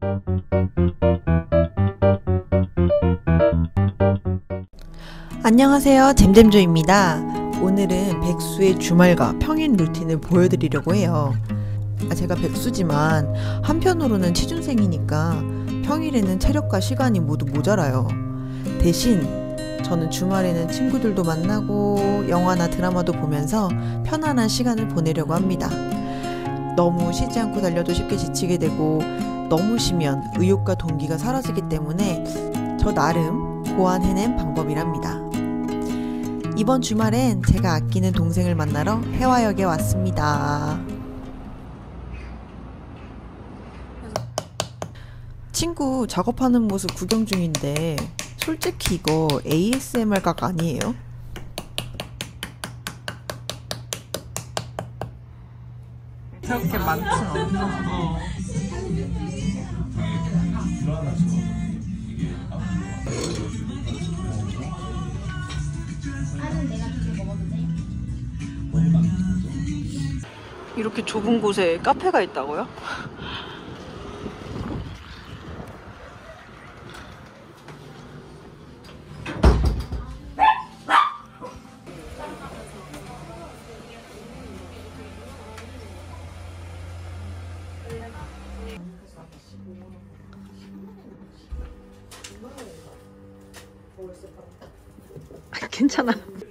안녕하세요, 잼잼조입니다. 오늘은 백수의 주말과 평일 루틴을 보여드리려고 해요. 제가 백수지만 한편으로는 취준생이니까 평일에는 체력과 시간이 모두 모자라요. 대신 저는 주말에는 친구들도 만나고 영화나 드라마도 보면서 편안한 시간을 보내려고 합니다. 너무 쉬지 않고 달려도 쉽게 지치게 되고 너무 쉬면 의욕과 동기가 사라지기 때문에 저 나름 고안해낸 방법이랍니다. 이번 주말엔 제가 아끼는 동생을 만나러 해화역에 왔습니다. 친구 작업하는 모습 구경 중인데 솔직히 이거 ASMR 각 아니에요? 그렇게 많진 않나? 이렇게 좁은 곳에 카페가 있다고요? 괜찮아.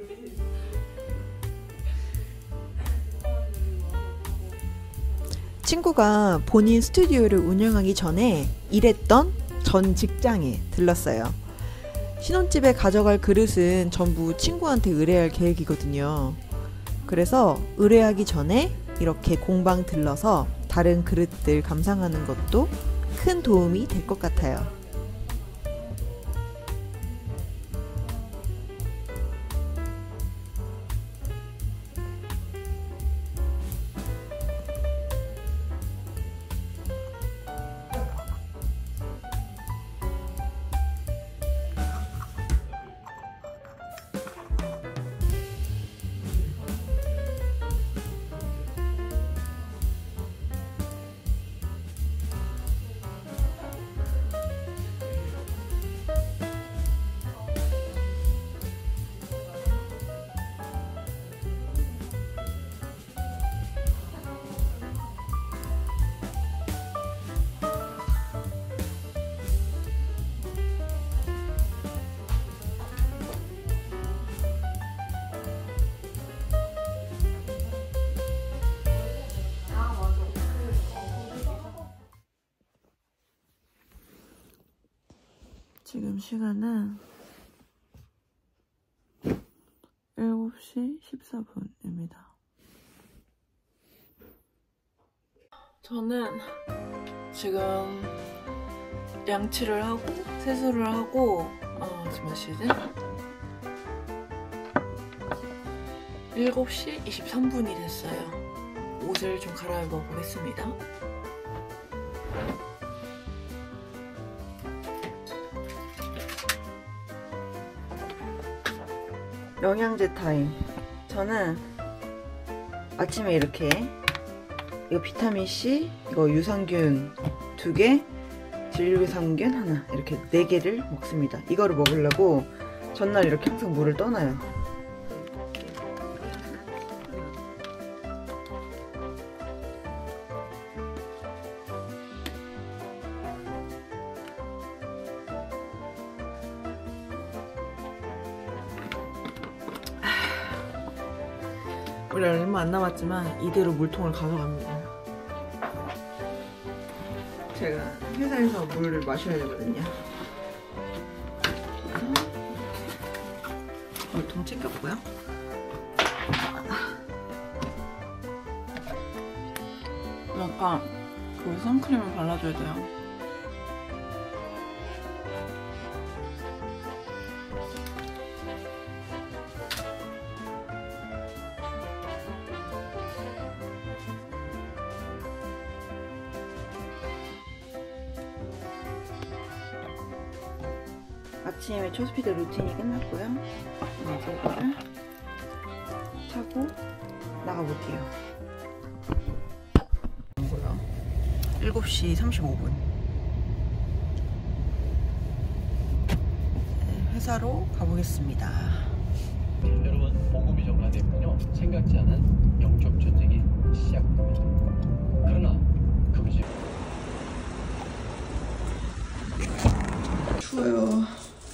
친구가 본인 스튜디오를 운영하기 전에 일했던 전 직장에 들렀어요. 신혼집에 가져갈 그릇은 전부 친구한테 의뢰할 계획이거든요. 그래서 의뢰하기 전에 이렇게 공방 들러서 다른 그릇들 감상하는 것도 큰 도움이 될 것 같아요. 지금 시간은 7시 14분입니다. 저는 지금 양치를 하고 세수를 하고 지금 몇 시지? 7시 23분이 됐어요. 옷을 좀 갈아입어 보겠습니다. 영양제 타임. 저는 아침에 이렇게 이거 비타민C, 이거 유산균 2개, 진류유산균 하나, 이렇게 4개를 먹습니다. 이거를 먹으려고 전날 이렇게 항상 물을 떠놔요. 우리 얼마 안 남았지만 이대로 물통을 가져갑니다. 제가 회사에서 물을 마셔야 되거든요. 물통 챙겼고요. 약간 그 선크림을 발라줘야 돼요. 아침에 초스피드 루틴이 끝났고요. 이제 이거를 차고 나가볼게요. 7시 35분 회사로 가보겠습니다. 여러분, 복음이 전파되면요 생각지 않은 영적 전쟁이 시작됩니다. 그러나 그것이 추워요.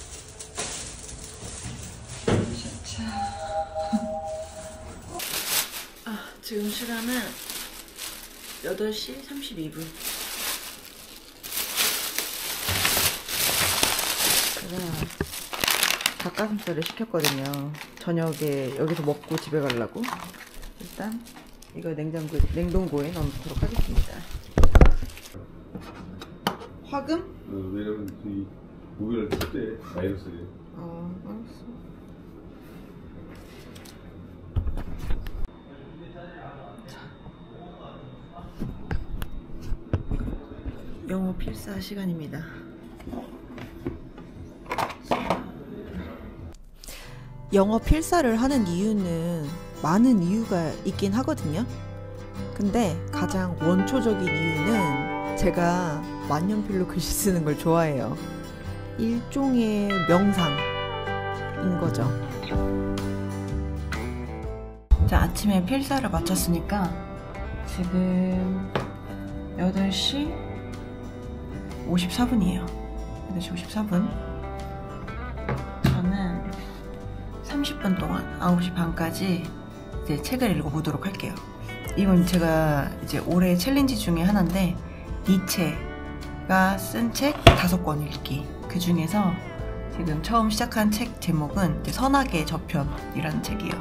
지금 시간은 8시 32분. 제가 닭가슴살을 시켰거든요. 저녁에 여기서 먹고 집에 가려고. 일단 이거 냉동고에 넣도록 하겠습니다. 화금? 왜냐면 이 고기를 뜰 때 마이너스예요. 알았어. 영어 필사 시간입니다. 영어 필사를 하는 이유는 많은 이유가 있긴 하거든요. 근데 가장 원초적인 이유는 제가 만년필로 글씨 쓰는 걸 좋아해요. 일종의 명상인 거죠. 자, 아침에 필사를 마쳤으니까 지금 8시 54분이에요. 8시 54분. 저는 30분 동안 9시 반까지 이제 책을 읽어보도록 할게요. 이건 제가 이제 올해 챌린지 중에 하나인데 니체가 쓴 책 5권 읽기. 그 중에서 지금 처음 시작한 책 제목은 이제 선악의 저편이라는 책이에요.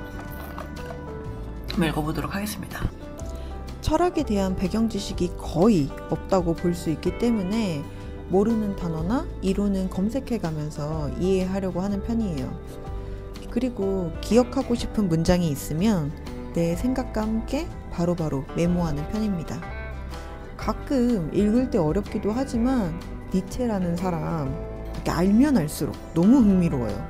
한번 읽어보도록 하겠습니다. 철학에 대한 배경 지식이 거의 없다고 볼 수 있기 때문에 모르는 단어나 이론은 검색해가면서 이해하려고 하는 편이에요. 그리고 기억하고 싶은 문장이 있으면 내 생각과 함께 바로바로 메모하는 편입니다. 가끔 읽을 때 어렵기도 하지만 니체라는 사람 이렇게 알면 알수록 너무 흥미로워요.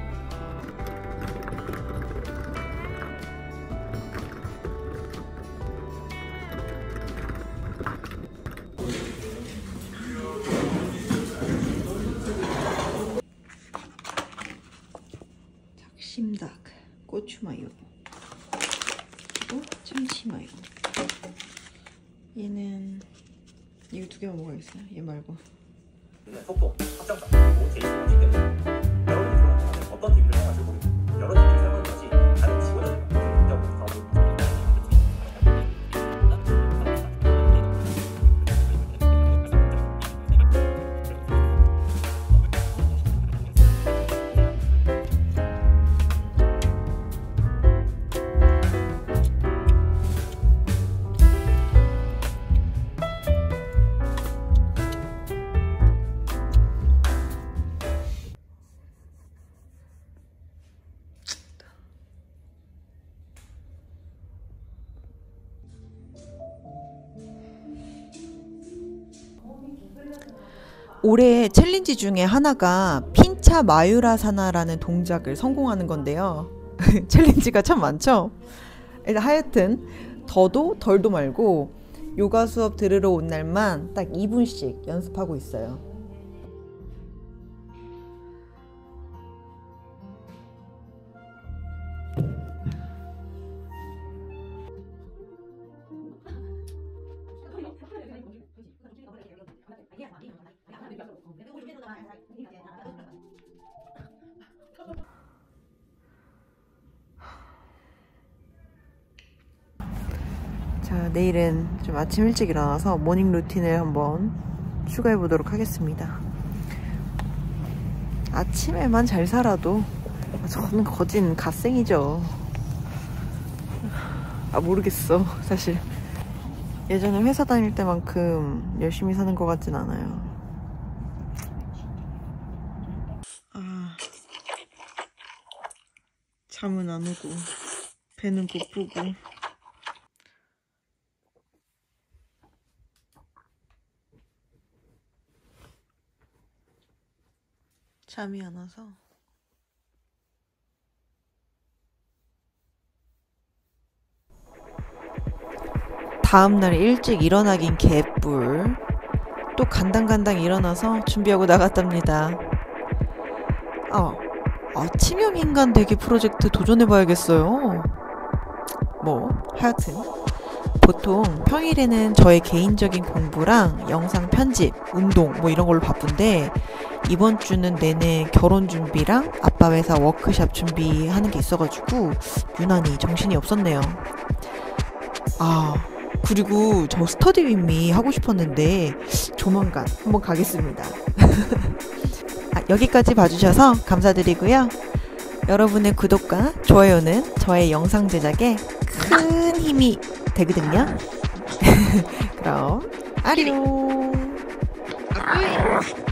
작심닭, 고추마요, 그리고 참치마요. 얘는 이거 2개만 먹어야겠어요. 얘 말고. 속도, 확장성, 그리고 제이스가 있기 때문에 여러분이 들어가면 어떤 TV를 사용하실 모르고 여러 TV를 사용하는 것이 다른 직원들과 긍정적으로 사업을 올해 챌린지 중에 하나가 핀차 마유라사나라는 동작을 성공하는 건데요. 챌린지가 참 많죠? 하여튼 더도 덜도 말고 요가 수업 들으러 온 날만 딱 2분씩 연습하고 있어요. 자, 내일은 좀 아침 일찍 일어나서 모닝 루틴을 한번 추가해 보도록 하겠습니다. 아침에만 잘 살아도 저는 거진 갓생이죠. 모르겠어. 사실 예전에 회사 다닐 때만큼 열심히 사는 것 같진 않아요. 잠은 안 오고 배는 고프고 잠이 안 와서 다음날 일찍 일어나긴 개뿔. 또 간당간당 일어나서 준비하고 나갔답니다. 치명인간 되기 프로젝트 도전해봐야겠어요. 하여튼 보통 평일에는 저의 개인적인 공부랑 영상 편집, 운동 이런 걸로 바쁜데 이번 주는 내내 결혼 준비랑 아빠 회사 워크샵 준비하는 게 있어가지고 유난히 정신이 없었네요. 그리고 저 스터디 윗미 하고 싶었는데 조만간 한번 가겠습니다. 여기까지 봐주셔서 감사드리고요. 여러분의 구독과 좋아요는 저의 영상 제작에 큰 힘이 되거든요. 그럼 아리오.